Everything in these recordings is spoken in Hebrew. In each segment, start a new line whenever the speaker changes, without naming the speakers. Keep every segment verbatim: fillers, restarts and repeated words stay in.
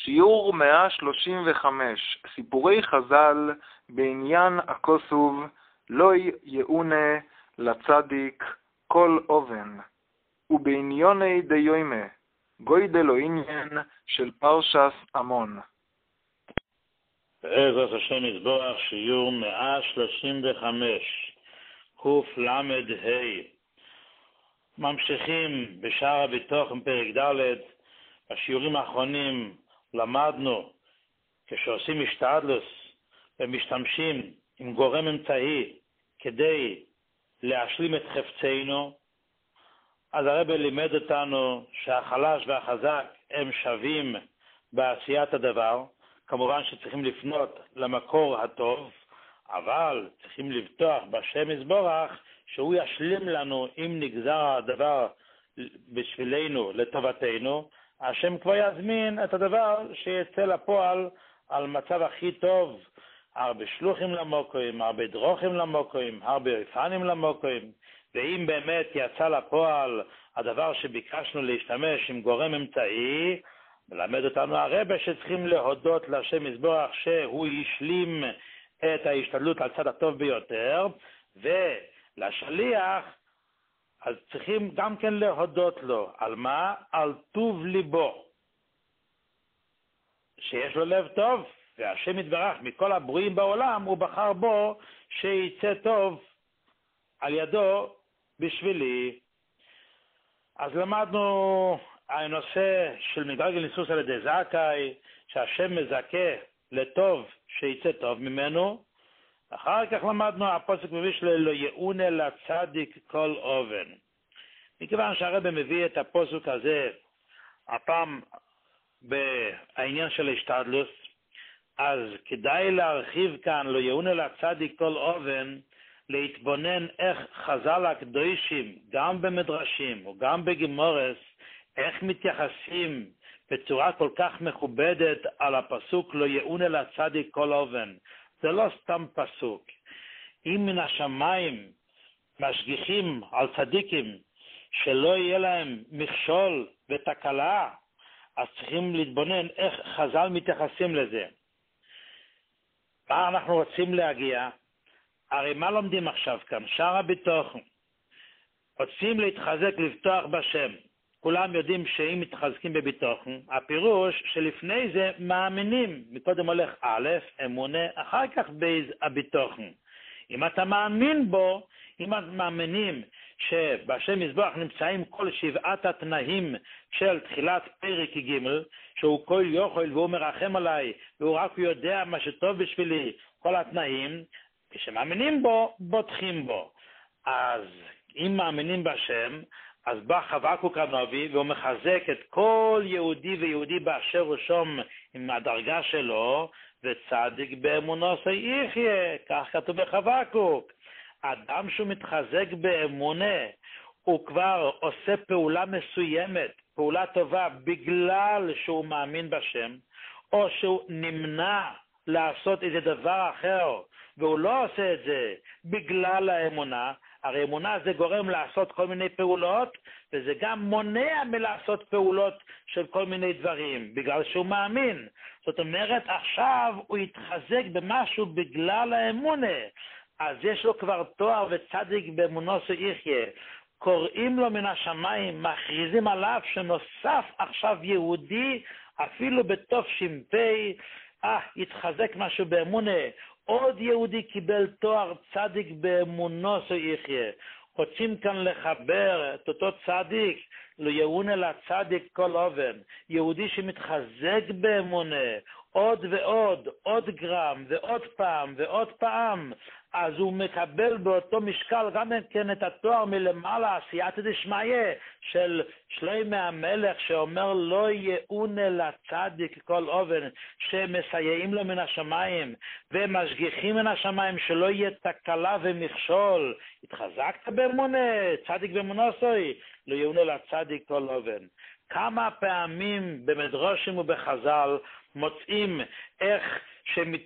שיעור מאה שלושים וחמש, סיפורי חז"ל בעניין הכוסוב, לא יאונה לצדיק כל אובן, ובעניוני דיומה, גוידלו עניין של פרשס עמון.
בעזרת השם יתברך, שיעור מאה שלושים וחמש, קוף למד ה'. ממשיכים בשער הביטחון פרק ד'. בשיעורים האחרונים למדנו כשעושים השתדלוס ומשתמשים עם גורם אמצעי כדי להשלים את חפצנו, אז הרב לימד אותנו שהחלש והחזק הם שווים בעשיית הדבר. כמובן שצריכים לפנות למקור הטוב, אבל צריכים לבטוח בשם יתברך שהוא ישלים לנו אם נגזר הדבר בשבילנו לטובתנו. השם כבר יזמין את הדבר שיצא לפועל על מצב הכי טוב. הרבה שלוחים למוקוים, הרבה דרוכים למוקוים, הרבה אופנים למוקוים. ואם באמת יצא לפועל הדבר שביקשנו להשתמש עם גורם אמצעי, מלמד אותנו הרבה שצריכים להודות לשם יתברך שהוא ישלים את ההשתדלות על צד הטוב ביותר, ולשליח אז צריכים גם כן להודות לו. על מה? על טוב ליבו, שיש לו לב טוב, והשם יתברך מכל הברואים בעולם הוא בחר בו שיצא טוב על ידו בשבילי. אז למדנו הנושא של מדרג ניסוס על ידי זכאי, שהשם מזכה לטוב שיצא טוב ממנו. אחר כך למדנו הפסוק מביא שלו, לא יאונה לצדיק כל אובן. מכיוון שהרב מביא את הפסוק הזה הפעם בעניין של השתדלוס, אז כדאי להרחיב כאן לא יאונה לצדיק כל אובן, להתבונן איך חז"ל הקדושים גם במדרשים וגם בגמרס איך מתייחסים בצורה כל כך מכובדת על הפסוק לא יאונה לצדיק כל אובן. זה לא סתם פסוק. אם מן השמיים משגיחים על צדיקים שלא יהיה להם מכשול ותקלה, אז צריכים להתבונן איך חז"ל מתייחסים לזה. מה אנחנו רוצים להגיע? הרי מה לומדים עכשיו כאן? שער הביטחון. רוצים להתחזק, לבטוח בשם. כולם יודעים שאם מתחזקים בביטחון, הפירוש שלפני זה מאמינים. מקודם הולך א', אמונה, אחר כך בייז הביטחון. אם אתה מאמין בו, אם אתם מאמינים שבשם יתברך נמצאים כל שבעת התנאים של תחילת פרק ג', שהוא כל יוכל והוא מרחם עליי, והוא רק יודע מה שטוב בשבילי, כל התנאים, כשמאמינים בו, בוטחים בו. אז אם מאמינים בשם, אז בא חבקוק הנביא והוא מחזק את כל יהודי ויהודי באשר הוא שום עם הדרגה שלו, וצדיק באמונו יחיה, כך כתוב בחבקוק. אדם שהוא מתחזק באמונה, הוא כבר עושה פעולה מסוימת, פעולה טובה, בגלל שהוא מאמין בשם, או שהוא נמנע לעשות איזה דבר אחר, והוא לא עושה את זה בגלל האמונה. הרי אמונה זה גורם לעשות כל מיני פעולות, וזה גם מונע מלעשות פעולות של כל מיני דברים, בגלל שהוא מאמין. זאת אומרת, עכשיו הוא יתחזק במשהו בגלל האמונה. אז יש לו כבר תואר וצדיק באמונו יחיה. קוראים לו מן השמיים, מכריזים עליו שנוסף עכשיו יהודי, אפילו בתוף שמפי, אה, יתחזק משהו באמונה. עוד יהודי קיבל תואר צדיק באמונו יחיה. רוצים כאן לחבר את אותו צדיק, לא יאונה לצדיק כל אובן. יהודי שמתחזק באמונה, עוד ועוד, עוד גרם ועוד פעם ועוד פעם, אז הוא מקבל באותו משקל גם כן את התואר מלמעלה, עשייתא דשמיא, של שלמה המלך שאומר לא יאונה לצדיק כל אובן, שמסייעים לו מן השמיים ומשגיחים מן השמיים שלא יהיה תקלה ומכשול. התחזקת באמונה, צדיק באמונו לא יאונה לצדיק כל אובן. כמה פעמים במדרשים ובחז"ל מוצאים איך שמת...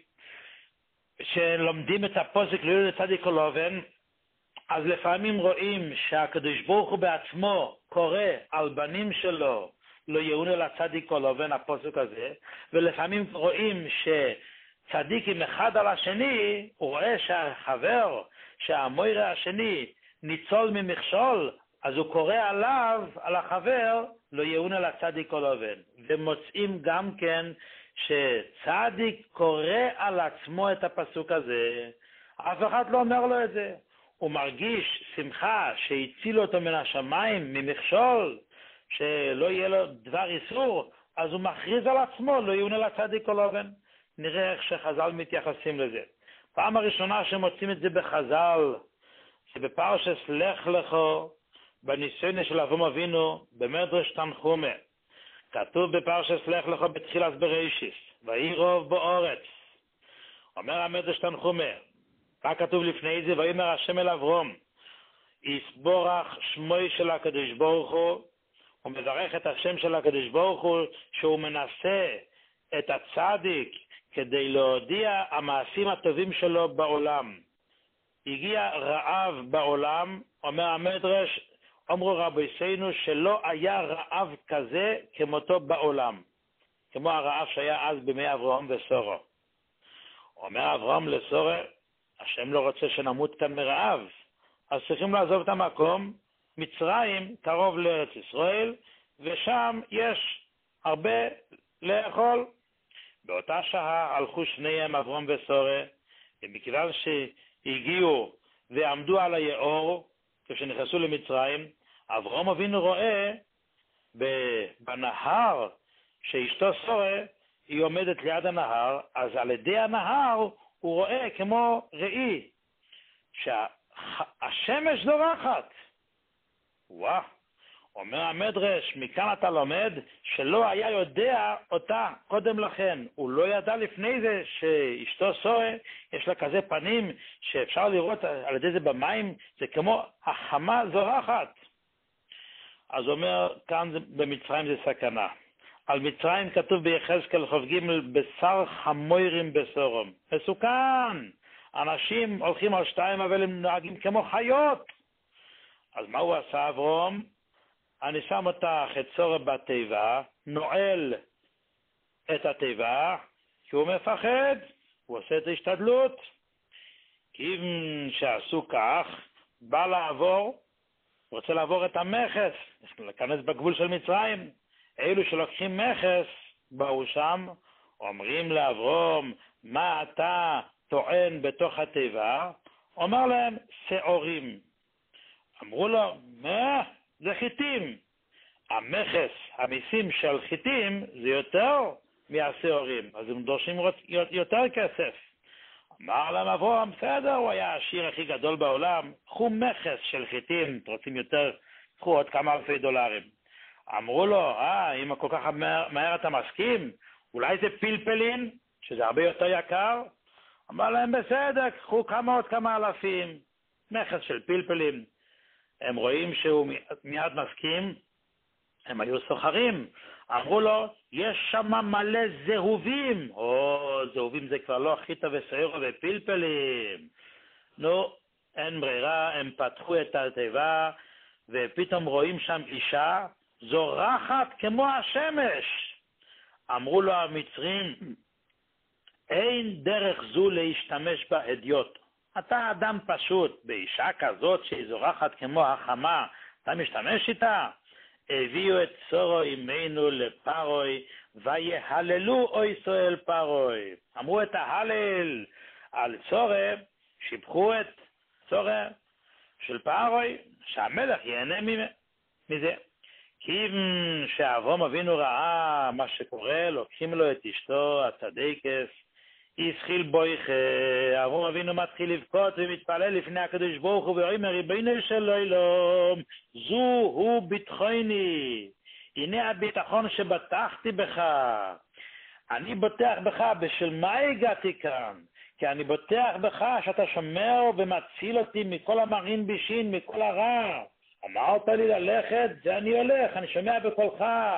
שלומדים את הפסוק לא יאונה לצדיק כל אובן, אז לפעמים רואים שהקדוש ברוך הוא בעצמו קורא על בנים שלו לא יאונה לצדיק כל אובן, הפסוק הזה, ולפעמים רואים שצדיקים אחד על השני, הוא רואה שהחבר, שהמוירה השני ניצול ממכשול, אז הוא קורא עליו, על החבר, לא יאונה לצדיק כל אובן. ומוצאים גם כן שצדיק קורא על עצמו את הפסוק הזה, אף אחד לא אומר לו את זה. הוא מרגיש שמחה שהציל אותו מן השמיים, ממכשול, שלא יהיה לו דבר איסור, אז הוא מכריז על עצמו, לא יאונה לצדיק כל אובן. נראה איך שחז"ל מתייחסים לזה. פעם הראשונה שמוצאים את זה בחז"ל, זה בפרשת לך לך, בניסיון של אברהם אבינו, במדרש תנחומא. כתוב בפרשת לך לך בתחילת בראשית, ויהי רוב בארץ. אומר המדרש תנחומא, מה כתוב לפני זה? ויאמר השם אל אברהם, יסבורך שמוי של הקדוש ברוך הוא, הוא מברך את השם של הקדוש ברוך הוא, שהוא מנסה את הצדיק כדי להודיע המעשים הטובים שלו בעולם. הגיע רעב בעולם, אומר המדרש, אמרו רבותינו שלא היה רעב כזה כמותו בעולם, כמו הרעב שהיה אז בימי אברהם ושרה. אומר אברהם לשרה, השם לא רוצה שנמות כאן מרעב, אז צריכים לעזוב את המקום. מצרים קרוב לארץ ישראל, ושם יש הרבה לאכול. באותה שעה הלכו שניהם, אברהם ושרה, ומכיוון שהגיעו ועמדו על היאור, כשנכנסו למצרים, אברהם אבינו רואה בנהר שאשתו שרה, היא עומדת ליד הנהר, אז על ידי הנהר הוא רואה כמו ראי, שהשמש זורחת. וואה, אומר המדרש, מכאן אתה לומד שלא היה יודע אותה קודם לכן. הוא לא ידע לפני זה שאשתו שרה יש לה כזה פנים שאפשר לראות על ידי זה במים, זה כמו החמה זורחת. אז אומר, כאן במצרים זה סכנה. על מצרים כתוב ביחזקאל חוב ג' בשר חמורים בסורום. מסוכן. אנשים הולכים על שתיים אבל הם נוהגים כמו חיות. אז מה הוא עשה אברהם? אני שם אותך את שרה בתיבה, נועל את התיבה, כי הוא מפחד, הוא עושה את ההשתדלות. כי אם שעשו כך, בא לעבור, רוצה לעבור את המכס, להיכנס בגבול של מצרים. אלו שלוקחים מכס, באו שם, אומרים לאברהם, מה אתה טוען בתוך התיבה? אומר להם, שעורים. אמרו לו, מה? זה חיטים. המכס, המיסים של חיטים, זה יותר מהשעורים, אז הם דורשים יותר כסף. אמר להם אברהם, בסדר, הוא היה העשיר הכי גדול בעולם, קחו מכס של חיטים, רוצים יותר, קחו עוד כמה אלפי דולרים. אמרו לו, אה, אם כל כך מהר, מהר אתה מסכים, אולי זה פלפלין, שזה הרבה יותר יקר? אמר להם, בסדר, קחו כמה עוד כמה אלפים, מכס של פלפלים. הם רואים שהוא מיד מסכים, הם היו סוחרים. אמרו לו, יש שם מלא זהובים. או, זהובים זה כבר לא חיטה ושעורה ופלפלים. נו, אין ברירה, הם פתחו את התיבה, ופתאום רואים שם אישה, זורחת כמו השמש. אמרו לו המצרים, אין דרך זו להשתמש בהדיוט. אתה אדם פשוט, באישה כזאת שהיא זורחת כמו החמה, אתה משתמש איתה? הביאו את שרה אמנו לפרוי, ויהללו אוי ישראל פרוי. אמרו את ההלל על שרה, שיבחו את שרה של פרוי, שהמלך ייהנה מזה. כי שאברהם אבינו ראה מה שקורה, לוקחים לו את אשתו הצדיקס, ישחיל בויכה, אברהם אבינו מתחיל לבכות ומתפלל לפני הקדוש ברוך הוא ואומר, ריבונו של עולם, זו הוא ביטחוני, הנה הביטחון שבטחתי בך. אני בוטח בך, בשל מה הגעתי כאן? כי אני בוטח בך שאתה שומר ומציל אותי מכל המרעין בישין, מכל הרע. אמרת לי ללכת, זה אני הולך, אני שומע בקולך.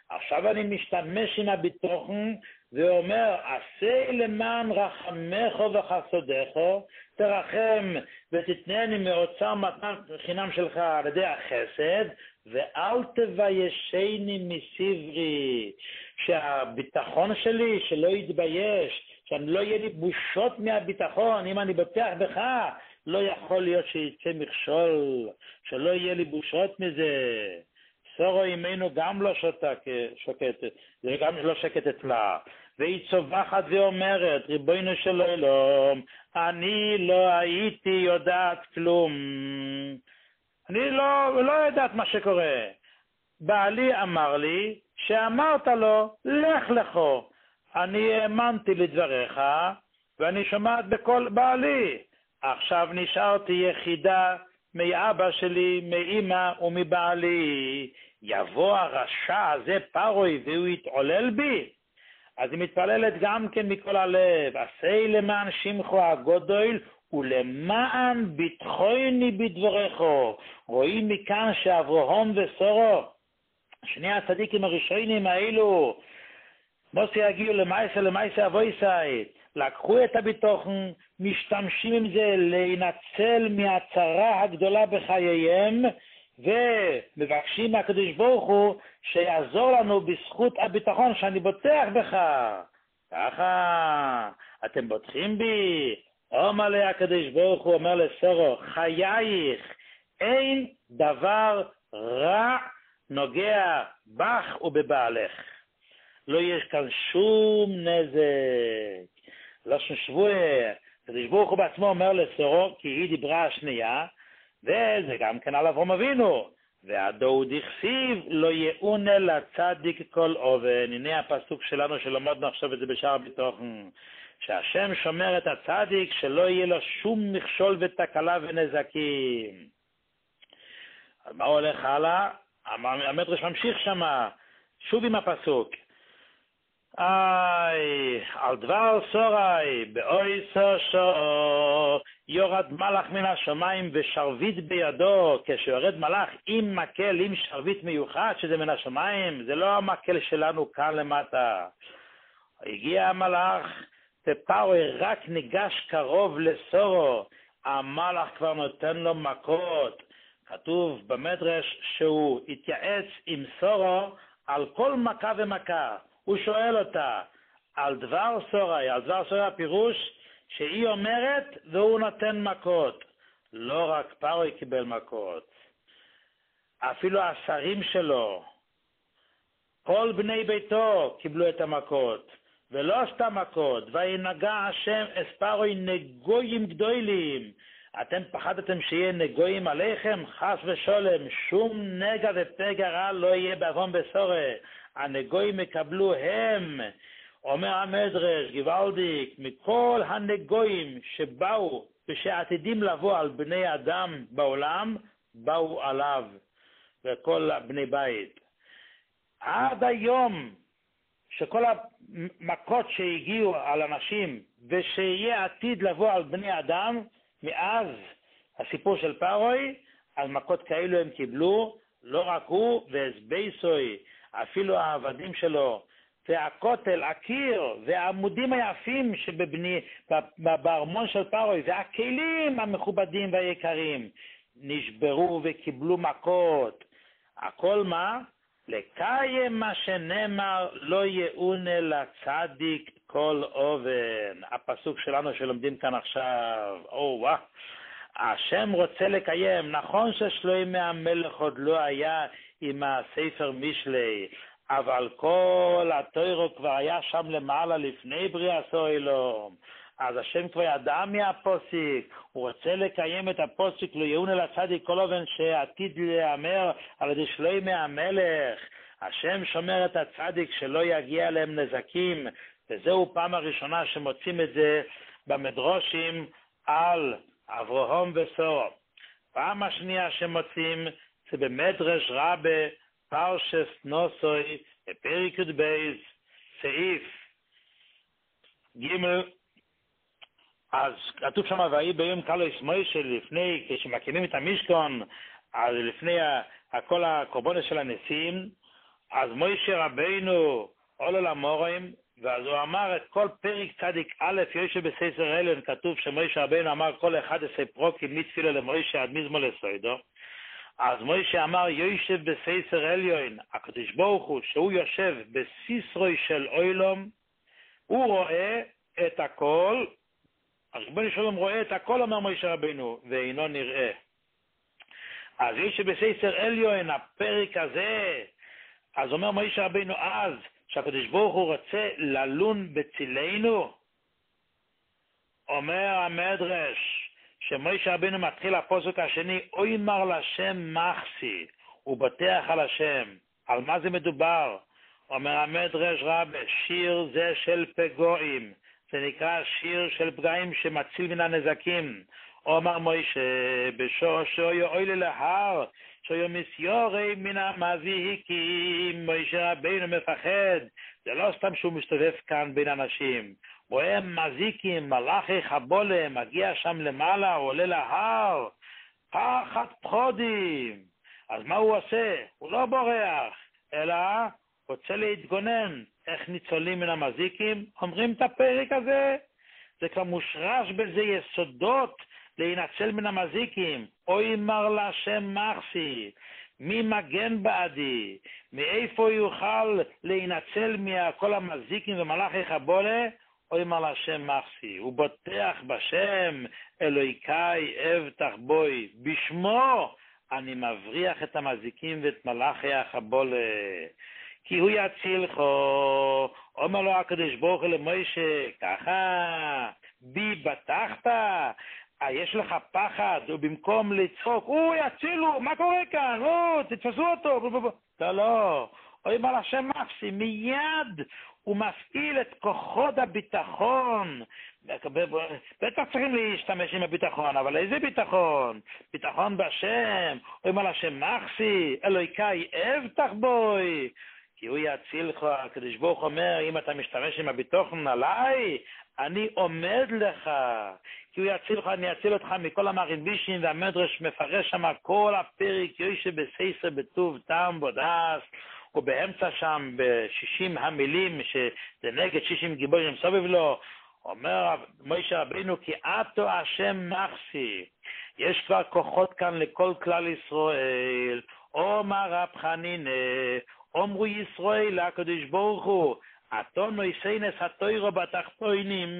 עכשיו אני משתמש עם הביטוחן ואומר, עשה למען רחמך וחסדך, תרחם ותתנני מאוצר מתן חינם שלך על ידי החסד, ואל תביישני מסברי, שהביטחון שלי שלא יתבייש, שאני לא יהיה לי בושות מהביטחון, אם אני בטח בך, לא יכול להיות שיצא מכשול, שלא יהיה לי בושות מזה. סורו אימנו גם לא שותק, שוקטת, זה גם לא שקט אצלה. והיא צובחת ואומרת, ריבונו של עולם, אני לא הייתי יודעת כלום. אני לא, לא יודעת מה שקורה. בעלי אמר לי, שאמרת לו, לך לכו. אני האמנתי לדבריך, ואני שומעת בכל בעלי. עכשיו נשארתי יחידה מאבא שלי, מאמא ומבעלי. יבוא הרשע הזה פרוי והוא יתעולל בי. אז היא מתפללת גם כן מכל הלב. עשה למען שמחו הגדול ולמען ביטחוני בדבריך. רואים מכאן שאברהם וסורו, שני הצדיקים הראשונים האלו, מוסי הגיעו למעשה למעשה אבויסאי, לקחו את הביטוחן, משתמשים עם זה להינצל מהצרה הגדולה בחייהם, ומבקשים מהקדוש ברוך הוא שיעזור לנו בזכות הביטחון שאני בוטח בך. ככה, אתם בוטחים בי? אומר לי הקדוש ברוך הוא, אומר לסורו, חייך, אין דבר רע נוגע בך ובבעלך. לא יש כאן שום נזק. לא שבועה. הקדוש ברוך הוא בעצמו אומר לסורו, כי היא דיברה השנייה, וזה גם כן על אברהם אבינו. והדוד הכסיב לא יאונה לצדיק כל אובן. הנה הפסוק שלנו שלמדנו עכשיו את זה בשער הביטוחן. שהשם שומר את הצדיק שלא יהיה לו שום מכשול ותקלה ונזקים. אז מה הולך הלאה? המדרש ממשיך שמה, שוב עם הפסוק. איי, על דבר סורי, באוי סושו, יורד מלאך מן השמיים ושרביט בידו, כשיורד מלאך עם מקל, עם שרביט מיוחד, שזה מן השמיים, זה לא המקל שלנו כאן למטה. הגיע המלאך, ופרוי רק ניגש קרוב לסורו, המלאך כבר נותן לו מכות. כתוב במדרש שהוא התייעץ עם סורו על כל מכה ומכה. הוא שואל אותה על דבר סורי, על דבר סורי הפירוש שהיא אומרת והוא נותן מכות. לא רק פרוי קיבל מכות, אפילו השרים שלו, כל בני ביתו קיבלו את המכות, ולא סתם מכות. וינגע השם אס פרוי נגויים גדולים. אתם פחדתם שיהיה נגויים עליכם? חס ושולם, שום נגע ופגע רע לא יהיה באברהם בסורי. הנגויים יקבלו הם. אומר המדרש, גוואלדיק, מכל הנגויים שבאו ושעתידים לבוא על בני אדם בעולם, באו עליו וכל בני בית. עד היום שכל המכות שהגיעו על אנשים ושיהיה עתיד לבוא על בני אדם, מאז הסיפור של פרוי, על מכות כאלו הם קיבלו, לא רק הוא והסבייסוי, אפילו העבדים שלו, והכותל, הקיר, והעמודים היפים שבבני, בארמון של פרוי, והכלים המכובדים והיקרים, נשברו וקיבלו מכות. הכל מה? לקיים מה שנאמר, לא יאונה לצדיק כל אובן. הפסוק שלנו שלומדים כאן עכשיו. או וואו. השם רוצה לקיים. נכון ששלמה המלך עוד לא היה עם הספר משלי, אבל כל התורה כבר היה שם למעלה לפני בריאת העולם. אז השם כבר ידע מהפוסק, הוא רוצה לקיים את הפוסק, לא יאונה לצדיק כל אובן שעתיד להיאמר על ידי שלמה המלך. השם שומר את הצדיק שלא יגיע להם נזקים, וזהו פעם הראשונה שמוצאים את זה במדרושים על אברהם וסורו. פעם השנייה שמוצאים זה במדרש רבה פרשס נוסוי בפרק י"ב סעיף ג'. אז כתוב שם, והיא ביום קלויס מוישה, לפני, כשמקימים את המשכן, אז לפני כל הקורבנות של הנשיאים, אז מוישה רבינו עולה למורים, ואז הוא אמר את כל פרק צדיק א' יושב בספר עליון, כתוב שמוישה רבינו אמר כל אחד עשר פרוקים מתפילה למוישה עד מזמור לסוידו. אז מוישה אמר יושב בספר עליון, הקדוש ברוך הוא שהוא יושב בסיסרוי של אוילום, הוא רואה את הכל, אז ריבונו של עולם רואה את הכל, אומר מוישה רבינו, ואינו נראה. אז יש בספר עליון הפרק הזה, אז אומר מוישה רבינו אז, שהקדוש ברוך הוא רוצה ללון בצילנו, אומר המדרש, שמוישה רבינו מתחיל הפסוק השני, אוי מר לשם מחסי, הוא בוטח על השם. על מה זה מדובר? אומר המדרש רבה, שיר זה של פגועים, זה נקרא שיר של פגעים שמציל מן הנזקים. אומר מוישה, בשושו יאוי להר, שיו מסיורי מן המזיקים. מוישה רבינו מפחד, זה לא סתם שהוא מסתובב כאן בין אנשים, רואה מזיקים, מלאכי חבולה, מגיע שם למעלה, עולה להר, פחד פחודים. אז מה הוא עושה? הוא לא בורח, אלא רוצה להתגונן. איך ניצולים מן המזיקים? אומרים את הפרק הזה, זה כבר מושרש בזה יסודות להינצל מן המזיקים. אוי מר לשם מחסי, מי מגן בעדי? מאיפה יוכל להינצל מכל המזיקים ומלאכי חבולה? אוי מר לשם מחסי, הוא בוטח בשם, אלוהיקאי אבטח בוי, בשמו אני מבריח את המזיקים ואת מלאכי החבולה, כי הוא יצילך. אומר לו הקדוש ברוך הוא למוישה, ככה בי בטחת, יש לך פחד, ובמקום לצחוק, הוא יצילו, מה קורה כאן? או, תתפסו אותו. לא, לא, אוי מר לשם מחסי, מיד הוא מפעיל את כוחות הביטחון. בטח צריכים להשתמש עם הביטחון, אבל איזה ביטחון? ביטחון בשם. אוי מר לשם מחסי, אלוהיקאי אבטח בוי, כי הוא יציל לך. הקדוש ברוך אומר, אם אתה משתמש עם הביטחון עליי, אני עומד לך, כי הוא יציל לך, אני אציל אותך מכל המרעיבישים. והמדרש מפרש שם כל הפרק יושב בסייסר בטוב טעם בודס, ובאמצע שם ב-שישים המילים שזה נגד שישים גיבורים סובב לו, אומר מוישה רבינו, כי אתו השם מחסי, יש כבר כוחות כאן לכל כלל ישראל. אומר רב חנינא, אומרו ישראל לקדוש ברוך הוא, אתו נויסיינס התוירו בתחתונים.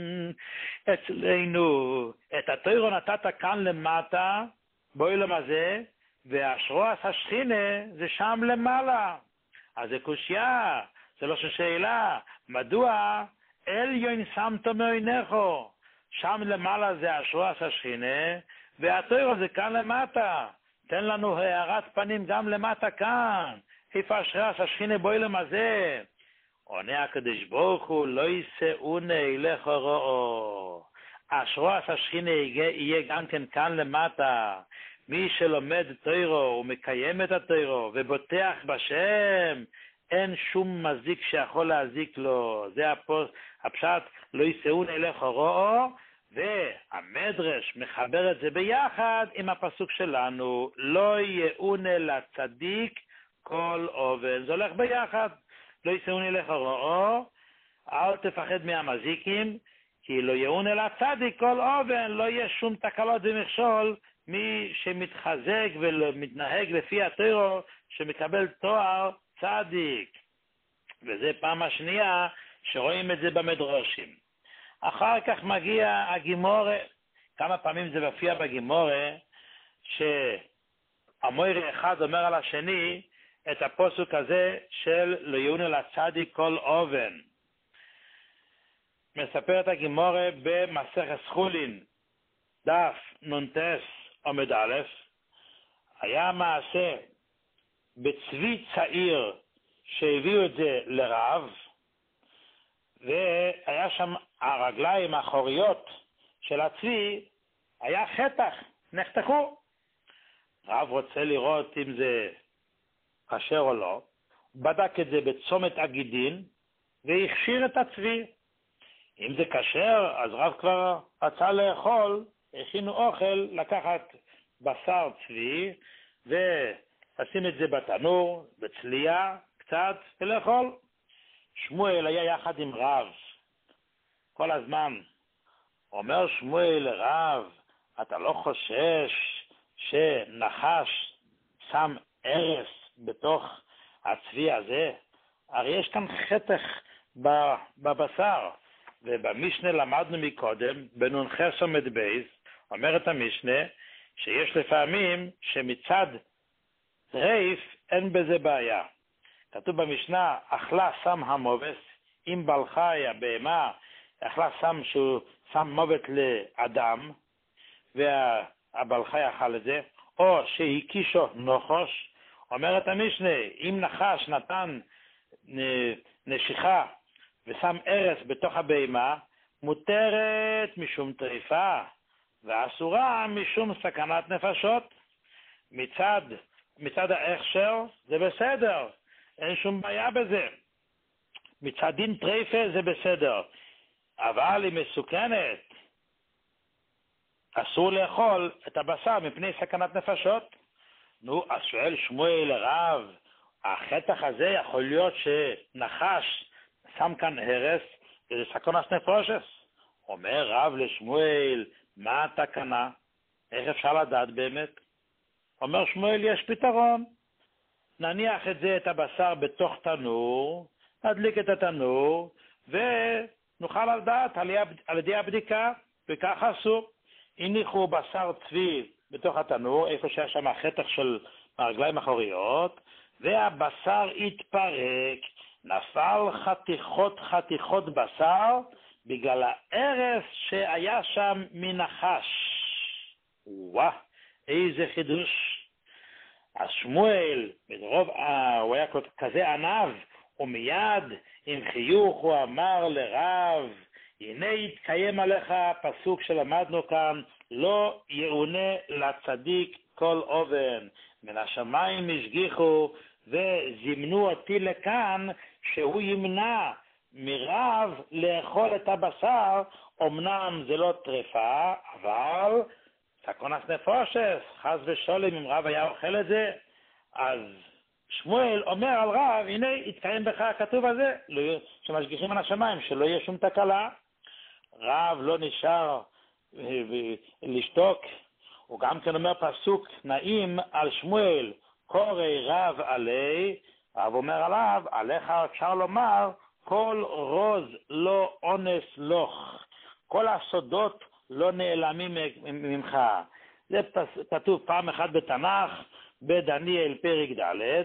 אצלנו את התוירו נתת כאן למטה בעולם הזה, והשרועס השכינה זה שם למעלה. אז זה קושיה, זה לא שאלה, מדוע עליון שמתו מעינךו? שם למעלה זה השרועס השכינה, והתוירו זה כאן למטה. תן לנו הערת פנים גם למטה כאן. איפה השרועס השכינה בעולם הזה? עונה הקדוש ברוך הוא, לא יישאונה אליך רעו. השרועס השכינה יהיה גם כן כאן למטה. מי שלומד תוירו ומקיים את התוירו ובוטח בשם, אין שום מזיק שיכול להזיק לו. זה הפשט, לא יישאונה אליך רעו. והמדרש מחבר את זה ביחד עם הפסוק שלנו, לא יאונה לצדיק כל אובן. זה הולך ביחד. לא יסעון אליך רעו, אל תפחד מהמזיקים, כי לא יאונה לצדיק כל אובן. לא יהיה שום תקלות ומכשול מי שמתחזק ומתנהג לפי התורה, שמקבל תואר צדיק. וזה פעם השנייה שרואים את זה במדרשים. אחר כך מגיע הגימורה, כמה פעמים זה מופיע בגימורה, שהמוירי אחד אומר על השני את הפסוק הזה של לא יאונה לצדיק כל אובן. מספר את הגימורה במסכת חולין, דף נונטס עמוד א', היה מעשה בצבי צעיר שהביאו את זה לרב, והיה שם הרגליים האחוריות של הצבי, היה חתך, נחתכו. רב רוצה לראות אם זה כשר או לא, בדק את זה בצומת הגידין, והכשיר את הצבי. אם זה כשר, אז רב כבר רצה לאכול, הכינו אוכל, לקחת בשר צבי, ולשים את זה בתנור, בצלייה, קצת ולאכול. שמואל היה יחד עם רב כל הזמן. אומר שמואל לרב, אתה לא חושש שנחש שם ארס בתוך הצבי הזה? הרי יש כאן חתך בבשר, ובמשנה למדנו מקודם, בנ"ח עמוד בייס, אומרת המשנה, שיש לפעמים שמצד רייף אין בזה בעיה. כתוב במשנה, אכלה שם המובס, אם בעל חי הבהמה, אכלה שם שהוא שם מוות לאדם, והבעל חי אכל את זה, או שהקישו נוחש, אומרת המשנה, אם נחש נתן נשיכה ושם ארס בתוך הבהמה, מותרת משום טריפה, ואסורה משום סכנת נפשות. מצד, מצד ההכשר זה בסדר, אין שום בעיה בזה. מצד דין טריפה זה בסדר, אבל היא מסוכנת. אסור לאכול את הבשר מפני סכנת נפשות. נו, אז שואל שמואל לרב, החתך הזה יכול להיות שנחש שם כאן הרס, וזה סכנת נפשות. אומר רב לשמואל, מה התקנה? איך אפשר לדעת באמת? אומר שמואל, יש פתרון. נניח את זה, את הבשר בתוך תנור, נדליק את התנור, ונוכל לדעת על, על ידי הבדיקה, וככה אסור. הניחו בשר צבי בתוך התנור, איפה שהיה שם החתך של הרגליים האחוריות, והבשר התפרק, נפל חתיכות חתיכות בשר, בגלל הארס שהיה שם מנחש. וואה, איזה חידוש. אז שמואל, ברוב, אה, הוא היה כזה ענב, ומיד עם חיוך הוא אמר לרב, הנה יתקיים עליך פסוק שלמדנו כאן, לא יעונה לצדיק כל אובן. מן השמיים השגיחו וזימנו אותי לכאן, שהוא ימנע מרב לאכול את הבשר. אמנם זה לא טרפה, אבל סכנת נפשות, חס ושלום אם רב היה אוכל את זה. אז שמואל אומר על רב, הנה יתקיים בך הכתוב הזה, שמשגיחים על השמיים, שלא יהיה שום תקלה. רב לא נשאר לשתוק, הוא גם כן אומר פסוק נעים על שמואל, קורא רב עלי, רב אומר עליו, עליך אפשר לומר, כל רוז לא אונס לוך, כל הסודות לא נעלמים ממך. זה כתוב פעם אחת בתנ"ך, בדניאל פרק ד',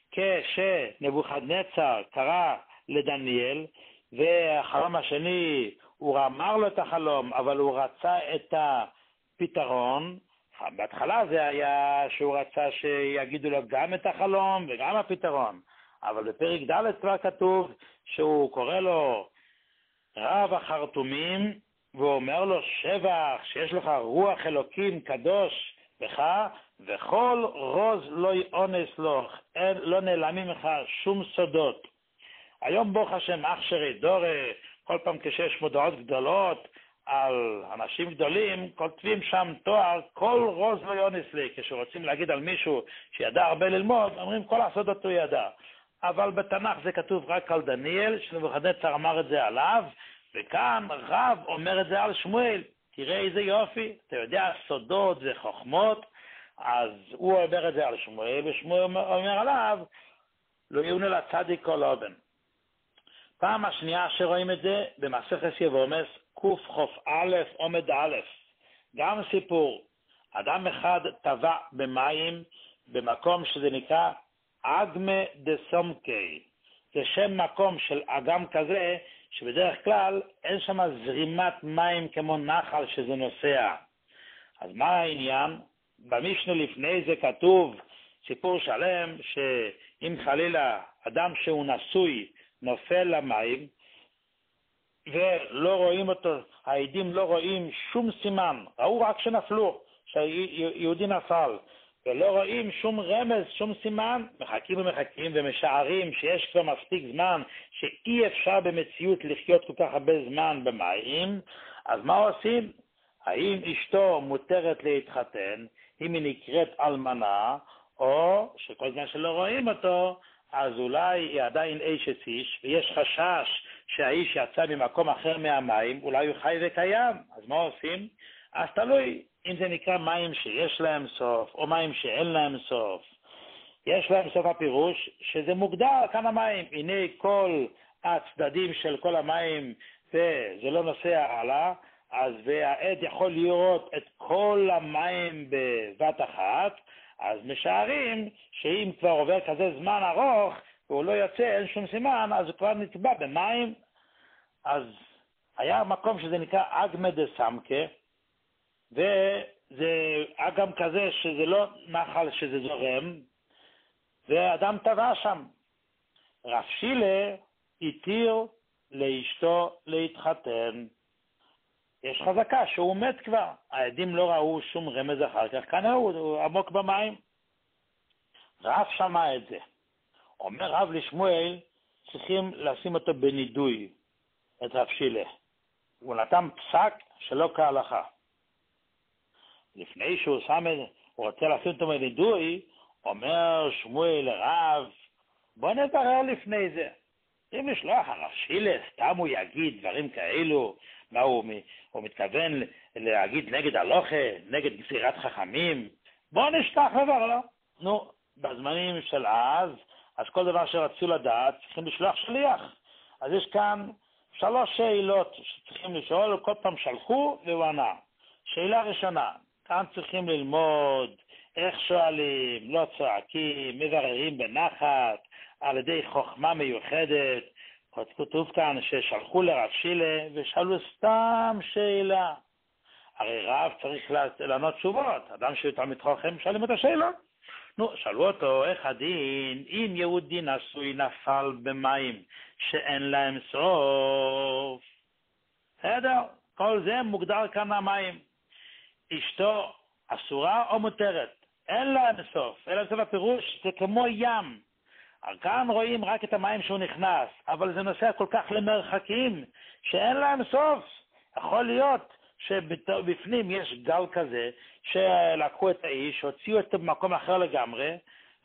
כשנבוכדנצר קרא לדניאל, והחלום השני, הוא אמר לו את החלום, אבל הוא רצה את הפתרון. בהתחלה זה היה שהוא רצה שיגידו לו גם את החלום וגם הפתרון. אבל בפרק ד' כבר כתוב שהוא קורא לו רב החרטומים, והוא אומר לו שבח, שיש לך רוח אלוקים קדוש בך, וכל רוז לא יאונס לו, לא נעלמים לך שום סודות. היום ברוך השם אכשרי דורי, כל פעם כשיש מודעות גדולות על אנשים גדולים, כותבים שם תואר, כל רוז לא יאונס לי. כשרוצים להגיד על מישהו שידע הרבה ללמוד, אומרים כל הסודות הוא ידע. אבל בתנ"ך זה כתוב רק על דניאל, שנבוכדנצר אמר את זה עליו, וכאן רב אומר את זה על שמואל. תראה איזה יופי, אתה יודע, סודות זה חוכמות, אז הוא אומר את זה על שמואל, ושמואל אומר עליו, לא יאונה לצדיק כל אובן. פעם השנייה שרואים את זה, במסכת יבומס, קכ"א עמוד א', גם סיפור, אדם אחד טבע במים, במקום שזה נקרא אגמה דסומקי, זה שם מקום של אגם כזה, שבדרך כלל אין שם זרימת מים כמו נחל שזה נוסע. אז מה העניין? במשנה לפני זה כתוב סיפור שלם, שאם חלילה אדם שהוא נשוי נופל למים, ולא רואים אותו, העדים לא רואים שום סימן, ראו רק שנפלו, שיהודי נפל, ולא רואים שום רמז, שום סימן, מחכים ומחכים ומשערים שיש כבר מספיק זמן, שאי אפשר במציאות לחיות כל כך הרבה זמן במים. אז מה עושים? האם אשתו מותרת להתחתן, אם היא נקראת אלמנה, או שכל זמן שלא רואים אותו, אז אולי היא עדיין אשת איש, ויש חשש שהאיש יצא ממקום אחר מהמים, אולי הוא חי וקיים, אז מה עושים? אז תלוי אם זה נקרא מים שיש להם סוף, או מים שאין להם סוף. יש להם סוף הפירוש שזה מוגדר כמה מים, הנה כל הצדדים של כל המים, וזה לא נוסע הלאה, אז והעד יכול לראות את כל המים בבת אחת, אז משערים שאם כבר עובר כזה זמן ארוך, והוא לא יוצא, אין שום סימן, אז הוא כבר נטבע במים. אז היה מקום שזה נקרא אגמא דסמקה, וזה אגם כזה שזה לא נחל שזה זורם, ואדם טבע שם. רב שילה התיר לאשתו להתחתן. יש חזקה שהוא מת כבר. העדים לא ראו שום רמז אחר כך, כנראה הוא, הוא עמוק במים. רב שמע את זה. אומר רב לשמואל, צריכים לשים אותו בנידוי, את רב שילה. הוא נתן פסק שלא כהלכה. לפני שהוא שם את זה, הוא רוצה לשים אותו בנידוי, אומר שמואל לרב, בוא נברר לפני זה. אם לשלוח הרב שילה, סתם הוא יגיד דברים כאלו, מה הוא, הוא מתכוון להגיד נגד הלוכה, נגד גזירת חכמים, בוא נשלח לברר. נו, בזמנים של אז, אז כל דבר שרצו לדעת, צריכים לשלוח שליח. אז יש כאן שלוש שאלות שצריכים לשאול, כל פעם שלחו והוא ענה. שאלה ראשונה, כאן צריכים ללמוד איך שואלים, לא צועקים, מבררים בנחת, על ידי חוכמה מיוחדת. כתוב כאן ששלחו לרב שילה ושאלו סתם שאלה. הרי רב צריך לענות תשובות, אדם שיותר חכם שואלים את השאלה. נו, שאלו אותו, איך הדין אם יהודי נשוי נפל במים שאין להם סוף? בסדר, כל זה מוגדר כאן המים. אשתו אסורה או מותרת? אין להם סוף. אין להם סוף הפירוש, זה כמו ים. כאן רואים רק את המים שהוא נכנס, אבל זה נוסע כל כך למרחקים שאין להם סוף. יכול להיות שבפנים יש גל כזה שלקחו את האיש, הוציאו אותו במקום אחר לגמרי,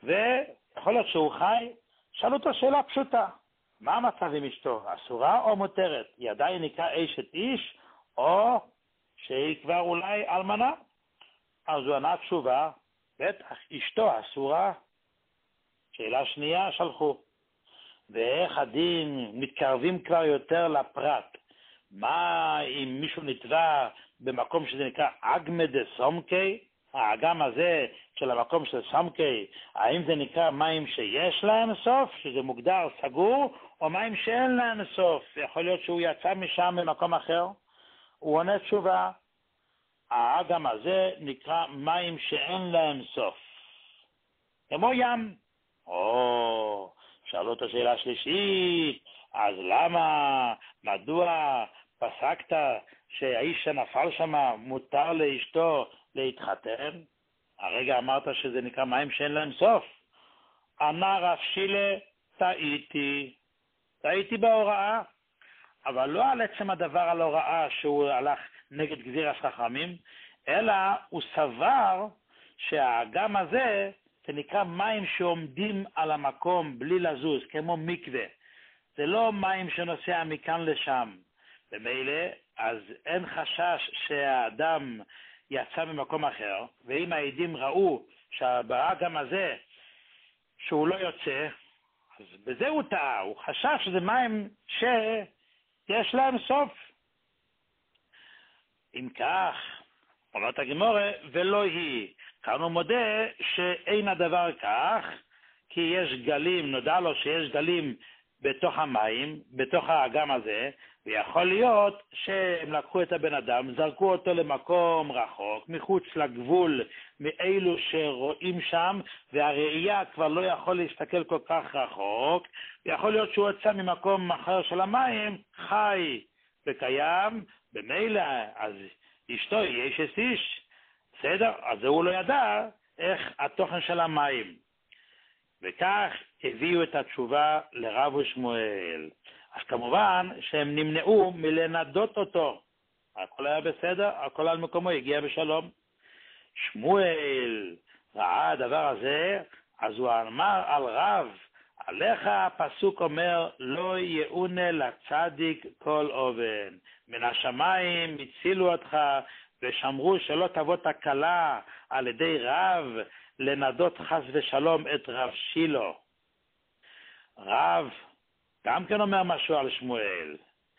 ויכול להיות שהוא חי. שאלו אותו שאלה פשוטה, מה המצב עם אשתו? אסורה או מותרת? היא עדיין נקרא אשת איש, או שהיא כבר אולי אלמנה? אז הוא ענה תשובה, בטח, אשתו אסורה. שאלה שנייה שלחו, ואיך הדין מתקרבים כבר יותר לפרט? מה אם מישהו נטבע במקום שזה נקרא אגמא דסמקה, האגם הזה של המקום של סמקה, האם זה נקרא מים שיש להם סוף, שזה מוגדר סגור, או מים שאין להם סוף? יכול להיות שהוא יצא משם במקום אחר. הוא עונה תשובה, האגם הזה נקרא מים שאין להם סוף, כמו ים. או, שאלו את השאלה השלישית, אז למה, מדוע פסקת שהאיש שנפל שם מותר לאשתו להתחתן? הרגע אמרת שזה נקרא מים שאין להם סוף. ענה רב שילה, טעיתי, טעיתי בהוראה, אבל לא על עצם הדבר על הוראה שהוא הלך נגד גזירת חכמים, אלא הוא סבר שהאגם הזה זה נקרא מים שעומדים על המקום בלי לזוז, כמו מקווה. זה לא מים שנוסע מכאן לשם. במילא, אז אין חשש שהאדם יצא ממקום אחר, ואם העדים ראו שהאגם הזה, שהוא לא יוצא, אז בזה הוא טעה, הוא חשש שזה מים שיש להם סוף. אם כך, אומרת הגמרא, ולא היא. כאן הוא מודה שאין הדבר כך, כי יש גלים, נודע לו שיש גלים בתוך המים, בתוך האגם הזה, ויכול להיות שהם לקחו את הבן אדם, זרקו אותו למקום רחוק, מחוץ לגבול מאלו שרואים שם, והראייה כבר לא יכול להסתכל כל כך רחוק, ויכול להיות שהוא יצא ממקום אחר של המים, חי וקיים, במילא, אז אשתו היא אשת איש, בסדר? אז הוא לא ידע איך התוכן של המים. וכך הביאו את התשובה לרב ושמואל. אז כמובן שהם נמנעו מלנדות אותו. הכל היה בסדר, הכל על מקומו, הגיע בשלום. שמואל ראה הדבר הזה, אז הוא אמר על רב, עליך הפסוק אומר, לא יאונה לצדיק כל אובן. מן השמיים הצילו אותך ושמרו שלא תבוא תקלה על ידי רב לנדות חס ושלום את רב שילו. רב גם כן אומר משהו על שמואל.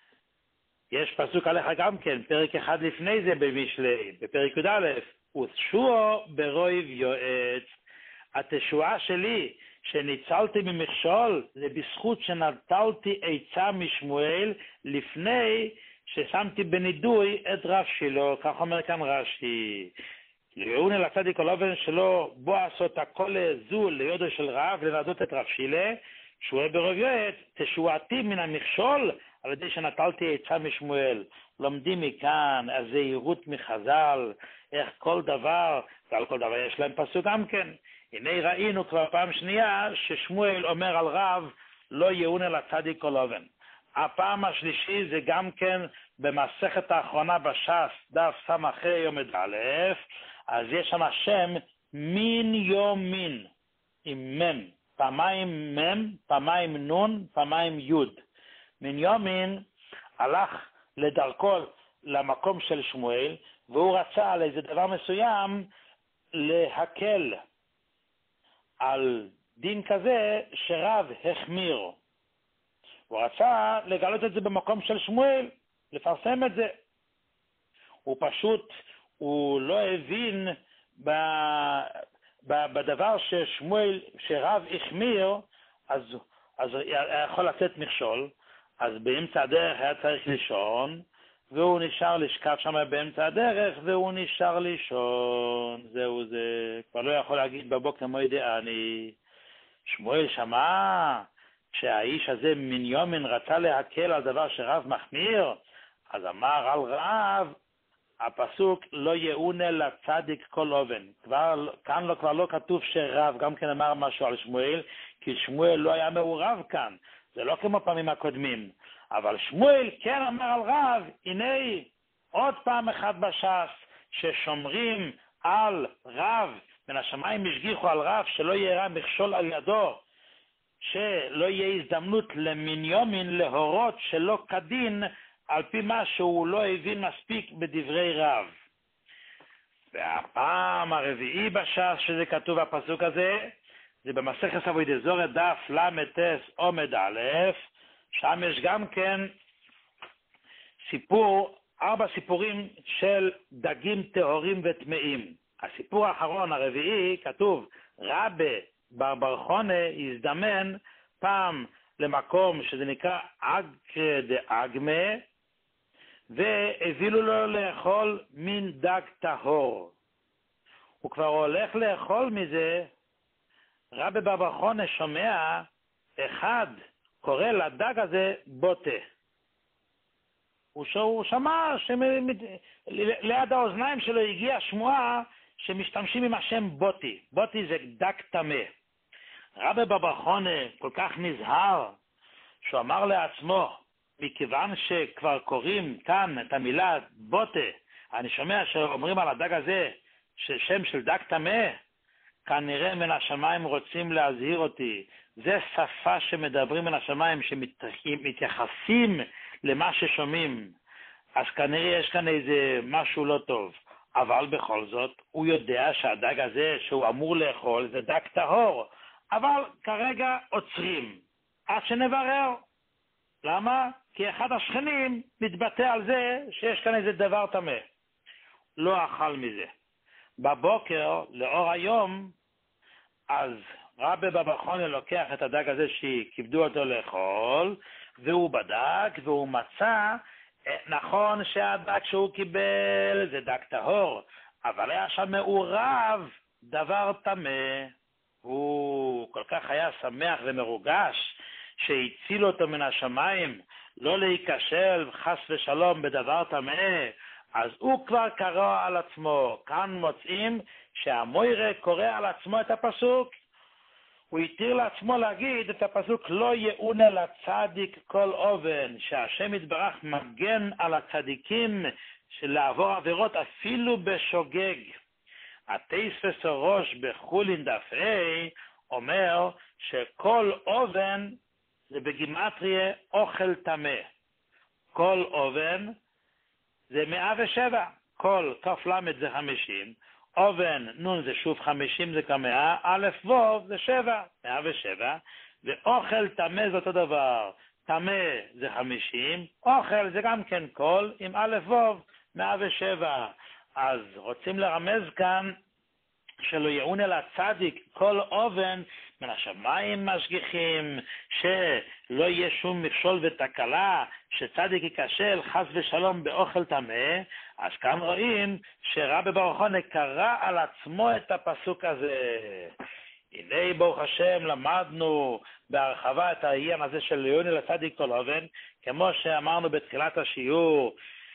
יש פסוק עליך גם כן, פרק אחד לפני זה במשלי, בפרק י' א', ותשועו ברויב יועץ. התשועה שלי שניצלתי ממכשול זה בזכות שנטלתי עצה משמואל לפני ששמתי בנידוי את רב שילו. כך אומר כאן רש"י. יאונה לצדיק כל אופן שלא בוא עשות הכל זול ליודו של רב לנדות את רב שילה, שהוא ברויב יועץ, תשועתי מן המכשול על ידי שנטלתי עצה משמואל. לומדים מכאן הזהירות מחז"ל, איך כל דבר, ועל כל דבר יש להם פסוק גם כן. הנה ראינו כבר פעם שנייה ששמואל אומר על רב לא יאונה לצדיק כל אופן. הפעם השלישי זה גם כן במסכת האחרונה בש"ס, דף ס"ה יומד א', אז יש שם השם מין יום מין, עם מם, פעמיים מם, פעמיים נון, פעמיים יוד. מין יום מין הלך לדרכו למקום של שמואל, והוא רצה על איזה דבר מסוים להקל על דין כזה שרב החמיר. הוא רצה לגלות את זה במקום של שמואל, לפרסם את זה. הוא פשוט, הוא לא הבין ב, ב, בדבר ששמואל, שרב החמיר, אז, אז יכול לצאת מכשול, אז באמצע הדרך היה צריך לישון, והוא נשאר לשכב שם באמצע הדרך, והוא נשאר לישון. זהו זה, כבר לא יכול להגיד בבוקר מה יודע אני. שמואל שמע שהאיש הזה מניומין רצה להקל על דבר שרב מחמיר, אז אמר על רב, הפסוק לא יאונה לצדיק כל אופן. כבר, כאן לא, כבר לא כתוב שרב גם כן אמר משהו על שמואל, כי שמואל לא היה מעורב כאן. זה לא כמו פעמים הקודמים. אבל שמואל כן אמר על רב, הנה עוד פעם אחת בש"ס, ששומרים על רב, מן השמיים השגיחו על רב שלא יהיה מכשול על ידו, שלא יהיה הזדמנות למניומין להורות שלא כדין על פי מה שהוא לא הבין מספיק בדברי רב. והפעם הרביעי בש"ס שזה כתוב הפסוק הזה, זה במסכת אבוידע זורא דף למ"ט עמוד א', שם יש גם כן סיפור, ארבע סיפורים של דגים טהורים וטמאים. הסיפור האחרון, הרביעי, כתוב, רבי בר בר חונה הזדמן פעם למקום שזה נקרא אגרא דאגמא, והבילו לו לאכול מין דג טהור. הוא כבר הולך לאכול מזה, רבי בר בר חונה שומע אחד קורא לדג הזה בוטה. הוא שמע שליד האוזניים שלו הגיעה שמועה שמשתמשים עם השם בוטי. בוטי זה דג טמא. רבי בר בר חונה כל כך נזהר שהוא אמר לעצמו, מכיוון שכבר קוראים כאן את המילה בוטה, אני שומע שאומרים על הדג הזה ששם של דג טמא, כנראה מן השמיים רוצים להזהיר אותי. זה שפה שמדברים מן השמיים, שמתייחסים למה ששומעים. אז כנראה יש כאן איזה משהו לא טוב. אבל בכל זאת, הוא יודע שהדג הזה שהוא אמור לאכול זה דג טהור. אבל כרגע עוצרים, עד שנברר. למה? כי אחד השכנים מתבטא על זה שיש כאן איזה דבר טמא. לא אכל מזה. בבוקר, לאור היום, אז רבי בר בר חונה לוקח את הדג הזה שכיבדו אותו לאכול, והוא בדק והוא מצא, נכון שהדג שהוא קיבל זה דג טהור, אבל היה שם מעורב דבר טמא. הוא כל כך היה שמח ומרוגש שהציל אותו מן השמיים, לא להיכשל חס ושלום בדבר טמא, אז הוא כבר קרא על עצמו. כאן מוצאים שהמוירה קורא על עצמו את הפסוק. הוא התיר לעצמו להגיד את הפסוק לא יאונה לצדיק כל אופן, שהשם יתברך מגן על הצדיקים של לעבור עבירות אפילו בשוגג. התייספס הראש בחולין דף A אומר שכל אובן זה בגימטריה אוכל טמא. כל אובן זה מאה ושבע. כל כף למד זה חמישים. אובן נון זה שוב חמישים זה כמאה. א' ו' זה שבע. מאה ושבע. ואוכל טמא זה אותו דבר. טמא זה חמישים. אוכל זה גם כן כל עם א' ו' מאה ושבע. אז רוצים לרמז כאן שלא יעון אל הצדיק כל אובן מן השמיים משגיחים, שלא יהיה שום מכשול ותקלה, שצדיק ייכשל חס ושלום באוכל טמא. אז כאן רואים שרבי ברוך חונה קרא על עצמו את הפסוק הזה. הנה ברוך השם למדנו בהרחבה את העניין הזה של יעון אל הצדיק כל אובן, כמו שאמרנו בתחילת השיעור,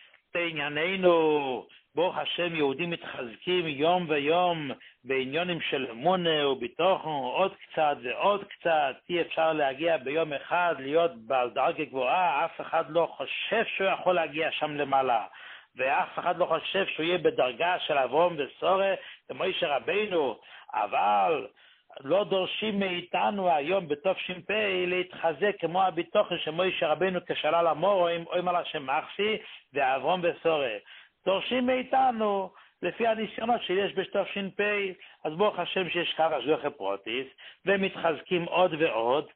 בענייננו ברוך השם יהודים מתחזקים יום ויום בעניונים של אמונה וביטחון, עוד קצת ועוד קצת. אי אפשר להגיע ביום אחד להיות בעל דרגה גבוהה, אף אחד לא חושב שהוא יכול להגיע שם למעלה, ואף אחד לא חושב שהוא יהיה בדרגה של אברהם וסורה ומשה רבינו, אבל לא דורשים מאיתנו היום בתש"פ להתחזק כמו הביטחון שמשה רבינו כשלל המורים או עם על השם מחסי ואברהם וסורה. דורשים מאיתנו לפי הניסיונות שיש בתש"פ. אז ברוך השם שיש קו השגחה פרוטיס ומתחזקים עוד ועוד,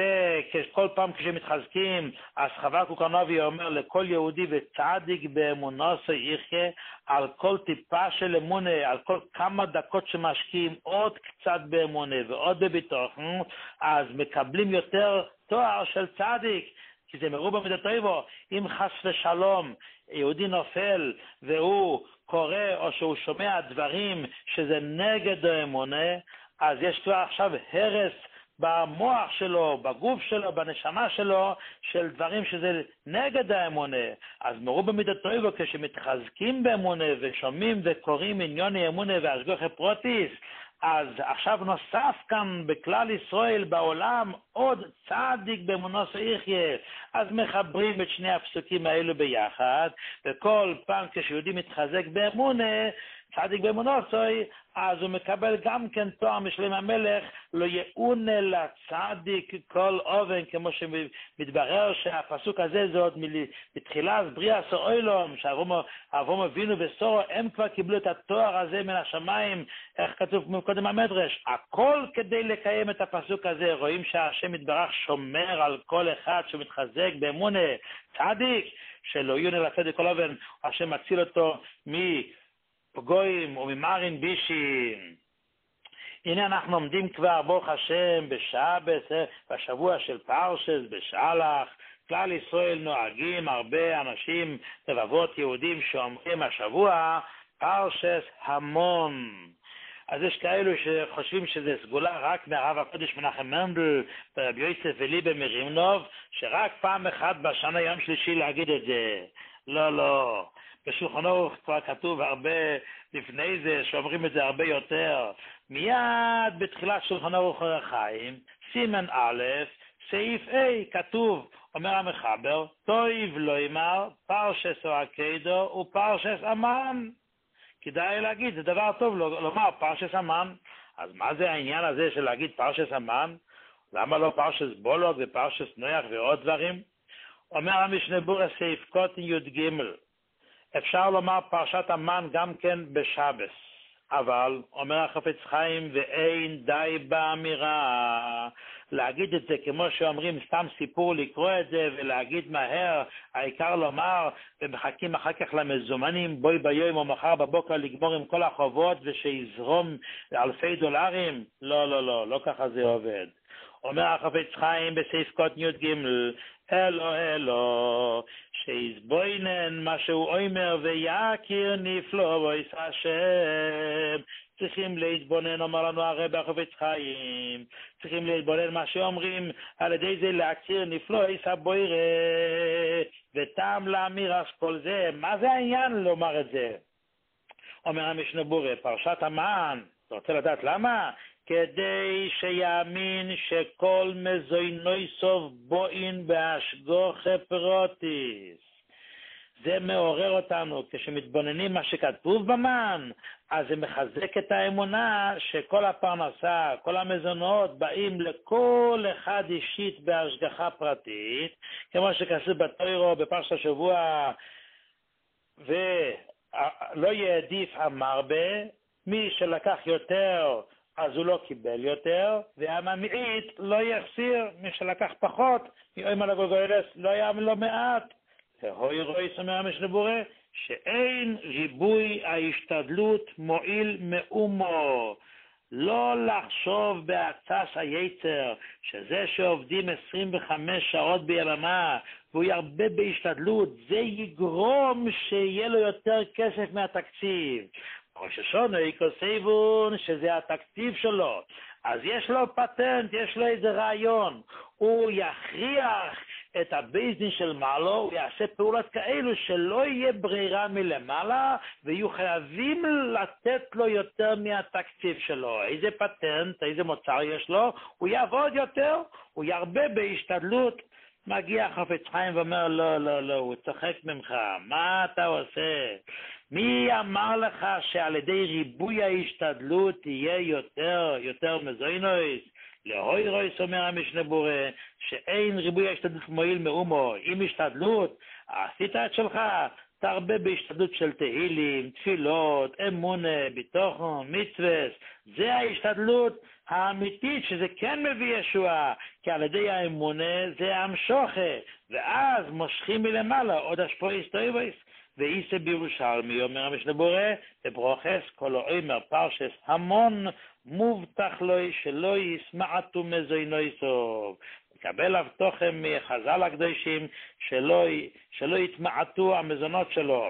וכל פעם כשמתחזקים אז חבקוק הנביא אומר לכל יהודי וצדיק באמונתו יחיה, על כל טיפה של אמונה, על כל כמה דקות שמשקיעים עוד קצת באמונה ועוד בביטחון, אז מקבלים יותר תואר של צדיק, כי זה מרובה מידתו. אם חס ושלום יהודי נופל והוא קורא או שהוא שומע דברים שזה נגד האמונה, אז יש כבר עכשיו הרס במוח שלו, בגוף שלו, בנשמה שלו, של דברים שזה נגד האמונה. אז מרובה מידתו כשמתחזקים באמונה ושומעים וקוראים עניוני אמונה והשגחה פרוטיס, אז עכשיו נוסף כאן בכלל ישראל בעולם עוד צדיק באמונתו יחיה. אז מחברים את שני הפסוקים האלו ביחד, וכל פעם כשיהודי מתחזק באמונה, צדיק באמונתו, אז הוא מקבל גם כן תואר משלם המלך, לא יעון אל הצדיק כל אובן, כמו שמתברר שהפסוק הזה זה עוד מתחילת בריאת העולם, שאברהם אבינו וסורה הם כבר קיבלו את התואר הזה מן השמיים, איך כתוב קודם המדרש, הכל כדי לקיים את הפסוק הזה. רואים שהשם יתברך שומר על כל אחד שמתחזק באמונה, צדיק שלא יעון אל הצדיק כל אובן, השם מציל אותו מ פגויים וממרין בישים. הנה אנחנו עומדים כבר ברוך השם בשבת, בשבוע של פרשס בשלח. כלל ישראל נוהגים הרבה אנשים, רבבות יהודים שאומרים השבוע פרשס המון. אז יש כאלו שחושבים שזה סגולה רק מהרב הקודש מנחם מנדל ורבי יוסף וליבה מרימנוב, שרק פעם אחת בשנה יום שלישי להגיד את זה. לא, לא. בשולחן ערוך כבר כתוב הרבה לפני זה, שאומרים את זה הרבה יותר. מיד בתחילת שולחן ערוך החיים, סימן א', סעיף A, כתוב, אומר המחבר, טויב לא יאמר, פרשס או עקדו ופרשס אמן. כדאי להגיד, זה דבר טוב לומר פרשס אמן. אז מה זה העניין הזה של להגיד פרשס אמן? למה לא פרשס בולוג ופרשס נויח ועוד דברים? אומר המשנה ברורה סעיף קוטן י"ג, אפשר לומר פרשת המן גם כן בשבס, אבל אומר החפץ חיים ואין די באמירה להגיד את זה כמו שאומרים סתם סיפור, לקרוא את זה ולהגיד מהר, העיקר לומר ומחכים אחר כך למזומנים בוי ביום או מחר בבוקר לגמור עם כל החובות ושיזרום אלפי דולרים. לא, לא, לא, לא ככה זה עובד. אומר החפץ חיים בסעיף קוטן י"ג, אלו אלו שיזבוינן מה שהוא אומר ויכיר נפלא ויס השם. צריכים להתבונן, אומר לנו הרב החפץ חיים, צריכים להתבונן מה שאומרים, על ידי זה להכיר נפלא ויס הבוירה וטעם להמיר אז כל זה. מה זה העניין לומר את זה? אומר המשנה ברורה, פרשת המן, אתה רוצה לדעת למה? כדי שיאמין שכל מזוינוי סוף בוין בהשגחה פרוטיס. זה מעורר אותנו, כשמתבוננים מה שכתוב במן, אז זה מחזק את האמונה שכל הפרנסה, כל המזונות באים לכל אחד אישית בהשגחה פרטית, כמו שכתוב בתורה בפרשת השבוע, ולא יעדיף המרבה, מי שלקח יותר אז הוא לא קיבל יותר, והממעיט לא יחסיר, מי שלקח פחות, יאמר לגולגולת לא היה לא מעט. והוי רואי סומר המשנה ברורה, שאין ריבוי ההשתדלות מועיל מאומו. לא לחשוב בהצס היצר, שזה שעובדים עשרים וחמש שעות ביממה, והוא ירבה בהשתדלות, זה יגרום שיהיה לו יותר כסף מהתקציב. ראש השונה יקוסייבון, שזה התקציב שלו. אז יש לו פטנט, יש לו איזה רעיון. הוא יכריח את הבייסדין של מעלו, הוא יעשה פעולות כאלו שלא יהיה ברירה מלמעלה, ויהיו חייבים לתת לו יותר מהתקציב שלו. איזה פטנט, איזה מוצר יש לו, הוא יעבוד יותר, הוא ירבה בהשתדלות. מגיע חפץ חיים ואומר, לא, לא, לא, הוא צוחק ממך, מה אתה עושה? מי אמר לך שעל ידי ריבוי ההשתדלות תהיה יותר, יותר מזוינויס? להוי רויס אומר המשנה ברורה, שאין ריבוי ההשתדלות מועיל מאומו. עם השתדלות, עשית את שלך, תרבה בהשתדלות של תהילים, תפילות, אמונה, ביטחון, מצוות. זה ההשתדלות האמיתית, שזה כן מביא ישועה, כי על ידי האמונה זה המשוכה, ואז מושכים מלמעלה עוד השפויס טויבויס. ואיסה בירושלמי, אומר המשנה ברורה, בברוכס, כל אומר פרשס, המון מובטח לו שלא יסמעתו מזוינויסוב. מקבל הבטוחם מחז"ל הקדושים שלא, שלא יתמעטו המזונות שלו.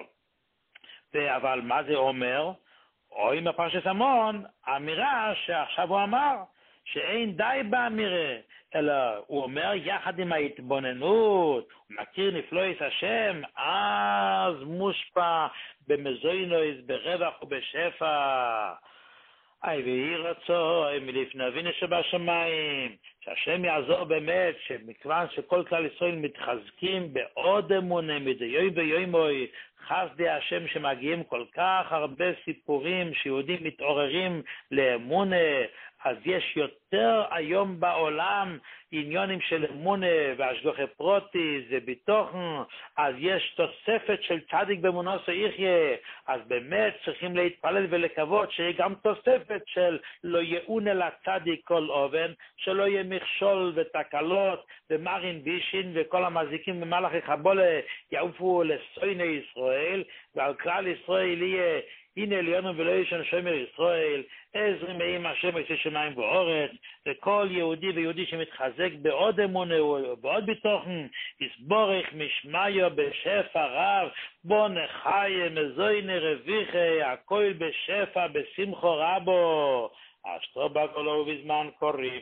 אבל מה זה אומר? או עם הפרשס המון, האמירה שעכשיו הוא אמר, שאין די באמירה, אלא הוא אומר יחד עם ההתבוננות, הוא מכיר נפלויס השם, אז מושפע במזוינויס, ברווח ובשפע. אי ויהי רצוי מלפני אבינו שבשמיים, שהשם יעזור באמת, שמכיוון שכל כלל ישראל מתחזקים בעוד אמונה, מדי יום ויומוי, חסדי השם שמגיעים כל כך הרבה סיפורים שיהודים מתעוררים לאמונה, אז יש יותר היום בעולם עניונים של אמונה והשגחה פרוטי, זה ביטוחן, אז יש תוספת של צדיק באמונתו יחיה, אז באמת צריכים להתפלל ולקוות שיהיה גם תוספת של לא יאונה לצדיק כל אובן, שלא יהיה מכשול ותקלות ומרין בישין וכל המזיקים במלאכי חבולה יעופו לסויני ישראל, ועל כלל ישראל יהיה הנה עליונו ולא ישן שומר ישראל, עזרי מאים השם יצא שמיים ואורץ, וכל יהודי ויהודי שמתחזק בעוד אמונה ובעוד ביטוחן, יסבורך משמיו בשפע רב, בו נחיה מזויני רוויחי, הכל בשפע בשמחו רבו, אשתו בקולו בזמן קורי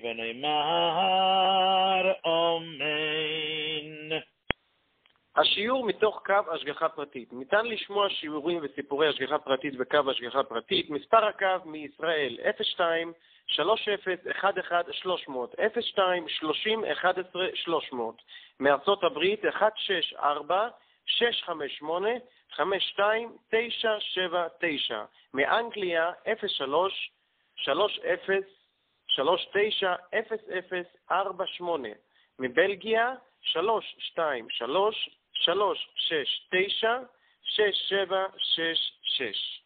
ונאמר אמן.
השיעור מתוך קו השגחה פרטית. ניתן לשמוע שיעורים וסיפורי השגחה פרטית בקו השגחה פרטית. מספר הקו מישראל אפס שתיים שלוש אפס אחת אחת שלוש מאות, אפס שתיים שלושים אחת עשרה שלוש מאות. מארצות הברית אחת שש ארבע שש חמש שמונה חמש שתיים תשע שבע תשע. מאנגליה אפס שלוש שלוש אפס שלוש תשע אפס אפס ארבע שמונה. מבלגיה שלוש שתיים שלוש שלוש שש תשע שש שבע שש שש.